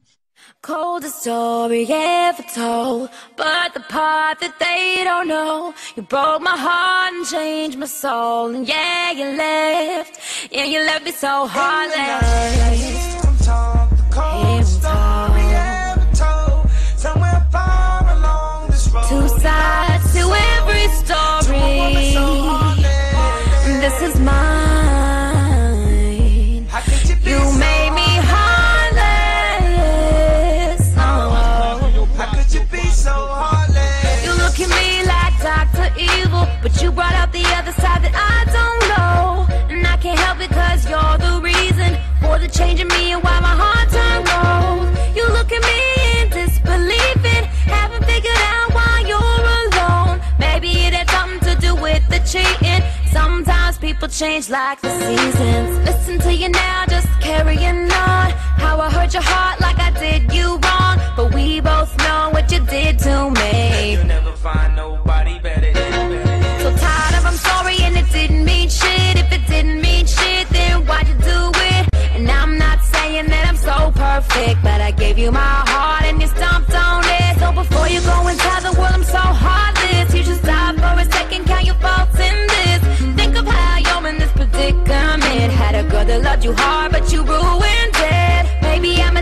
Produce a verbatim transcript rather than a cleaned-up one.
Coldest story ever told, but the part that they don't know, you broke my heart and changed my soul. And yeah, you left, yeah, you left me so heartless. Here I'm told, the coldest story ever told, somewhere far along this road. Two sides to every story, this is mine. You made me heartless. Oh, how could you be so heartless? you look at me like Doctor Evil, but you brought out the other side that I don't know. And I can't help it cause you're the reason for the change in me and why my heart turned cold. You look at me in disbelief and haven't figured out why you're alone. Maybe it had something to do with the cheating. Sometimes people change like the seasons. Listen to you now, just carrying on. How I hurt your heart like I did you wrong, but we both know what you did to me. You'll never find nobody better than me. So tired of I'm sorry and it didn't mean shit. If it didn't mean shit, then why'd you do it? And I'm not saying that I'm so perfect, but I gave you my heart and you stomped on it. So before you go and tell the world I'm so heartless, you should stop for a second, count your faults in this. Think of how you're in this predicament. Had a girl that loved you hard, but you ruined it. Maybe I'm